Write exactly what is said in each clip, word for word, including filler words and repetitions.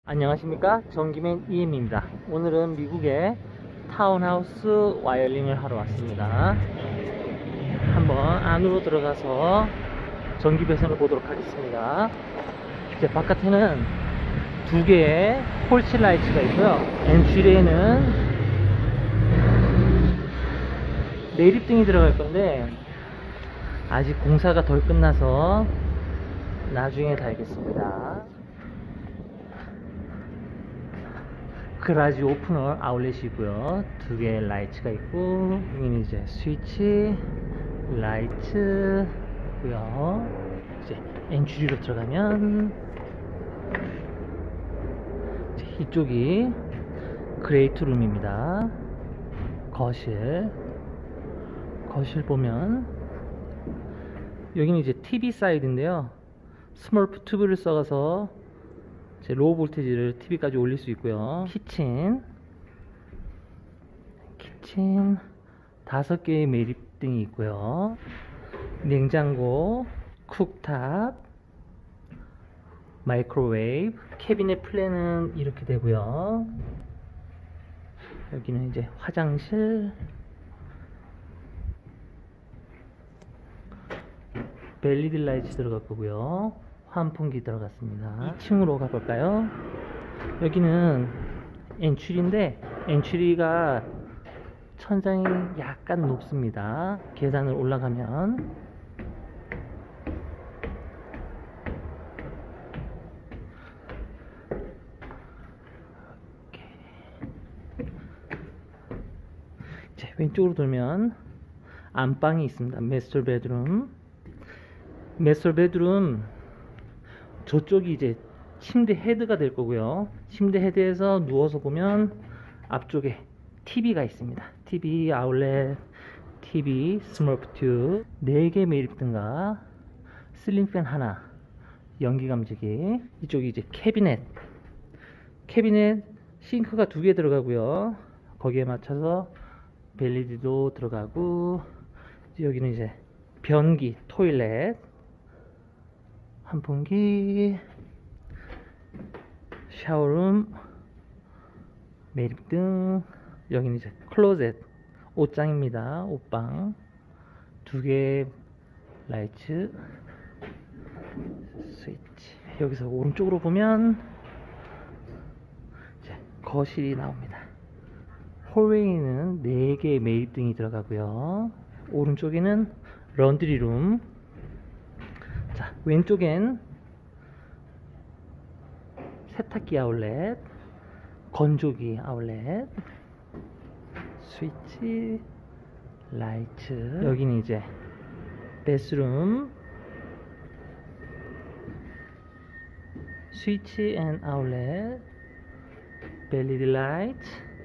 안녕하십니까, 전기맨 이엠입니다. 오늘은 미국의 타운하우스 와이어링을 하러 왔습니다. 한번 안으로 들어가서 전기 배선을 보도록 하겠습니다. 이제 바깥에는 두 개의 폴치 라이트가 있고요. 엔트리에는 내립등이 들어갈 건데 아직 공사가 덜 끝나서 나중에 달겠습니다. 그라지 오프너 아울렛이고요. 두 개의 라이트가 있고, 여기는 이제 스위치 라이트고요. 이제 엔트리로 들어가면 이제 이쪽이 그레이트 룸입니다. 거실 거실 보면 여기는 이제 티비 사이드인데요. 스몰프 튜브를 써서 로우 볼테이지를 티비까지 올릴 수 있고요. 키친 키친 다섯 개의 매립등이 있고요. 냉장고, 쿡탑, 마이크로웨이브, 캐비넷 플랜은 이렇게 되고요. 여기는 이제 화장실, 엘이디 라이트 들어갈 거고요. 환풍기 들어갔습니다. 이 층으로 가볼까요? 여기는 엔트리인데 엔트리가 천장이 약간 높습니다. 계단을 올라가면 이제 왼쪽으로 돌면 안방이 있습니다. 마스터 베드룸 마스터 베드룸 저쪽이 이제 침대 헤드가 될 거고요. 침대 헤드에서 누워서 보면 앞쪽에 티비가 있습니다. 티비 아울렛, 티비, 스몰프 튜브, 네 개 매립등과 슬링팬 하나, 연기 감지기. 이쪽이 이제 캐비넷. 캐비넷 싱크가 두 개 들어가고요. 거기에 맞춰서 엘이디도 들어가고, 여기는 이제 변기, 토일렛, 환풍기, 샤워룸, 매립등. 여기는 이제 클로젯, 옷장입니다. 옷방 두 개의 라이트, 스위치. 여기서 오른쪽으로 보면 이제 거실이 나옵니다. 홀웨이는 네 개의 매립등이 들어가고요. 오른쪽에는 런드리룸. 자, 왼쪽엔 세탁기 아울렛, 건조기 아울렛, 스위치, 라이트. 여기는 이제 베스룸, 스위치 앤 아울렛, 엘이디 라이트,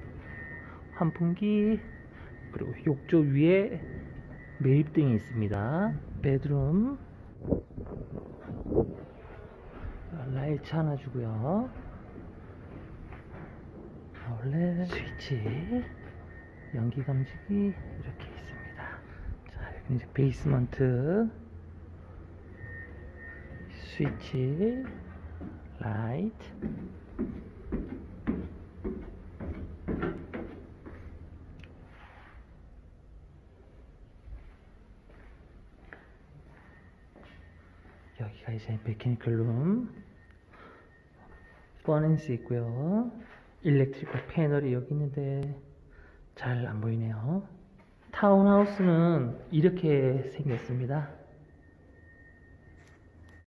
환풍기, 그리고 욕조 위에 매립등이 있습니다. 베드룸 라이트 하나 주고요. 아울렛, 스위치, 연기 감지기 이렇게 있습니다. 자, 여기 이제 베이스먼트, 스위치, 라이트. 여기가 이제 메케니컬 룸, 퍼넌스 있고요. 일렉트리컬 패널이 여기 있는데 잘 안 보이네요. 타운하우스는 이렇게 생겼습니다.